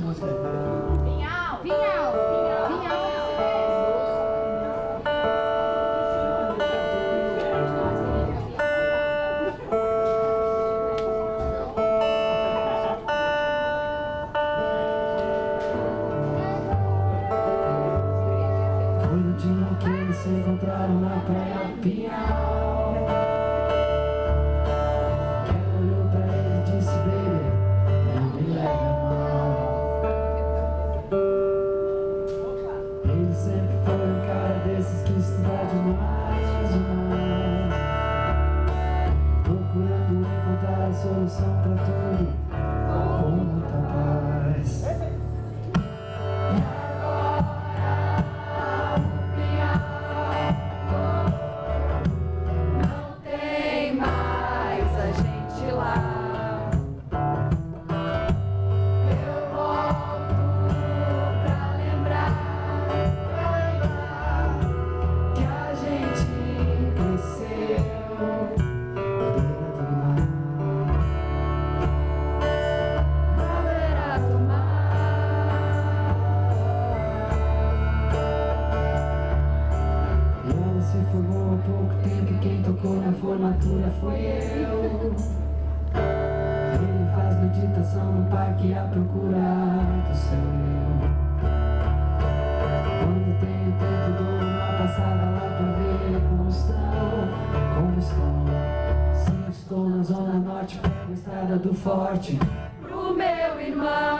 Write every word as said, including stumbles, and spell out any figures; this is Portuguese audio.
música. Pinhal, Pinhal, Pinhal, Pinhal. Foi no dia que eles se encontraram na praia do Pinhal. Que ela olhou pra ele e disse: baby, não me leve a mal. Ele sempre foi um cara desses que estuda demais, demais, procurando encontrar a solução pra tudo com muita paz. Se formou há pouco tempo e quem tocou na formatura foi eu. Ele faz meditação no parque à procura do seu eu. Quando tenho tempo dou uma passada lá pra ver como estão, como estão. Se estou na zona norte pego a estrada do forte pro meu irmão.